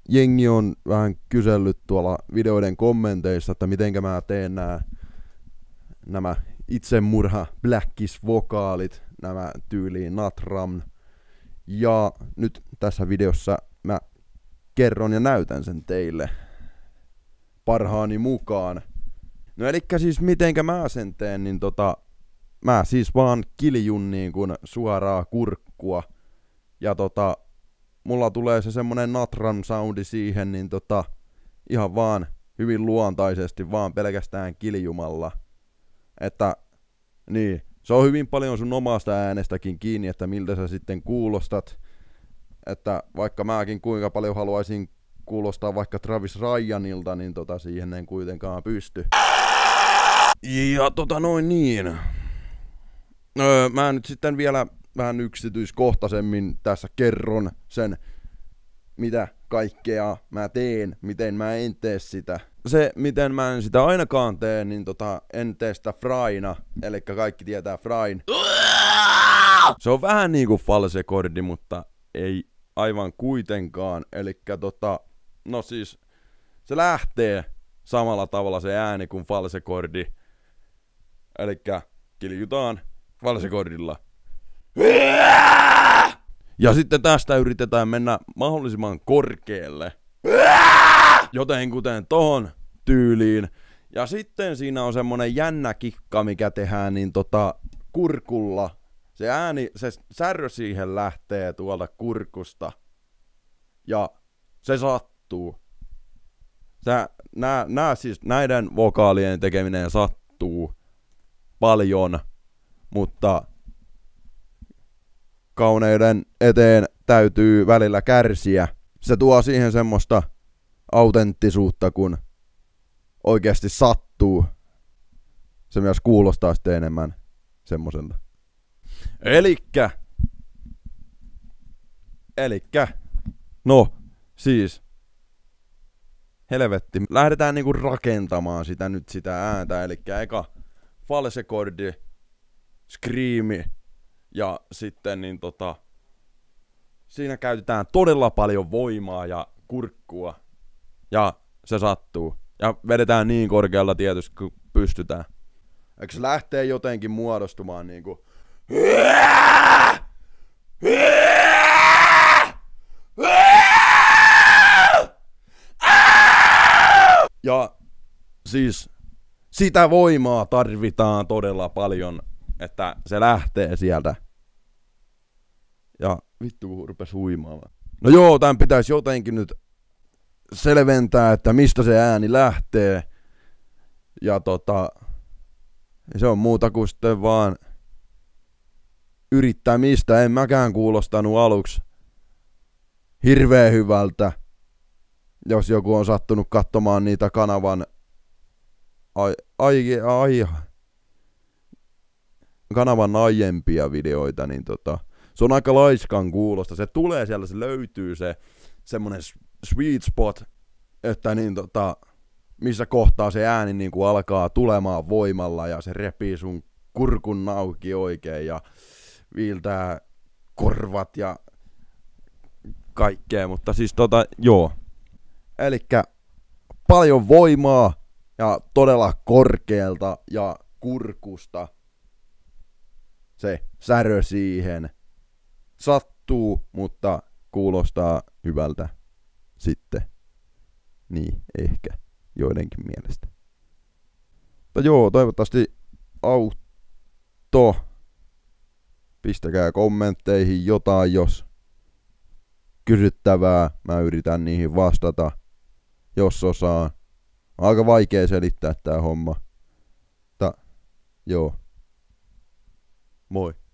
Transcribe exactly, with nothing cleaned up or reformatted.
jengi on vähän kysellyt tuolla videoiden kommenteissa, että mitenkä mä teen nää, nämä itsemurha Blackkiss-vokaalit, nämä tyyliin Natram. Ja nyt tässä videossa mä kerron ja näytän sen teille parhaani mukaan. No elikkä siis mitenkä mä sen teen, niin tota, mä siis vaan kiljun niin kuin suoraa kurkkua. Ja tota, mulla tulee se semmonen Natram soundi siihen, niin tota, ihan vaan hyvin luontaisesti, vaan pelkästään kiljumalla. Että, niin, se on hyvin paljon sun omasta äänestäkin kiinni, että miltä sä sitten kuulostat. Että vaikka mäkin kuinka paljon haluaisin kuulostaa vaikka Travis Ryanilta, niin tota siihen en kuitenkaan pysty. Ja tota noin niin. Öö, mä nyt sitten vielä vähän yksityiskohtaisemmin tässä kerron sen, mitä kaikkea mä teen, miten mä en tee sitä. Se, miten mä en sitä ainakaan tee, niin tota, en tee sitä Fryna, eli kaikki tietää Fryn. Se on vähän niinku falsekordi, mutta ei aivan kuitenkaan, elikkä tota, no siis, se lähtee samalla tavalla se ääni kuin falsekordi, elikkä kiljutaan falsekordilla. Ja sitten tästä yritetään mennä mahdollisimman korkealle, joten kuten tohon tyyliin. Ja sitten siinä on semmonen jännä kikka, mikä tehdään niin tota kurkulla. Se ääni, se särö siihen lähtee tuolta kurkusta. Ja se sattuu. Sä, nää, nää siis, näiden vokaalien tekeminen sattuu paljon, mutta kauneuden eteen täytyy välillä kärsiä. Se tuo siihen semmoista autenttisuutta, kun oikeasti sattuu. Se myös kuulostaa sitten enemmän semmoiselta. Elikkä. Elikkä. No, siis. Helvetti. Lähdetään niinku rakentamaan sitä nyt sitä ääntä. Elikkä eka falsekordi, screami. Ja sitten niin tota. Siinä käytetään todella paljon voimaa ja kurkkua. Ja se sattuu. Ja vedetään niin korkealla tietysti kun pystytään. Eikö se lähtee jotenkin muodostumaan niinku. Ja siis sitä voimaa tarvitaan todella paljon, että se lähtee sieltä. Ja vittu kun rupes huimaamaan. No joo, tän pitäisi jotenkin nyt selventää, että mistä se ääni lähtee. Ja tota, se on muuta kuin sitten vaan yrittämistä. En mäkään kuulostanut aluksi hirveän hyvältä. Jos joku on sattunut katsomaan niitä kanavan ai, ai, ai, kanavan aiempia videoita, niin tota, se on aika laiskan kuulosta. Se tulee siellä, se löytyy se semmonen sweet spot, että niin tota, missä kohtaa se ääni niin kuin alkaa tulemaan voimalla ja se repii sun kurkun auki oikein ja viiltää korvat ja kaikkea, mutta siis tota, joo. Elikkä paljon voimaa ja todella korkealta ja kurkusta se särö siihen. Sattuu, mutta kuulostaa hyvältä sitten. Niin, ehkä joidenkin mielestä. Mutta joo, toivottavasti autto. Pistäkää kommentteihin jotain, jos kysyttävää. Mä yritän niihin vastata, jos osaan. Aika vaikea selittää tää homma. Mutta joo. Moi.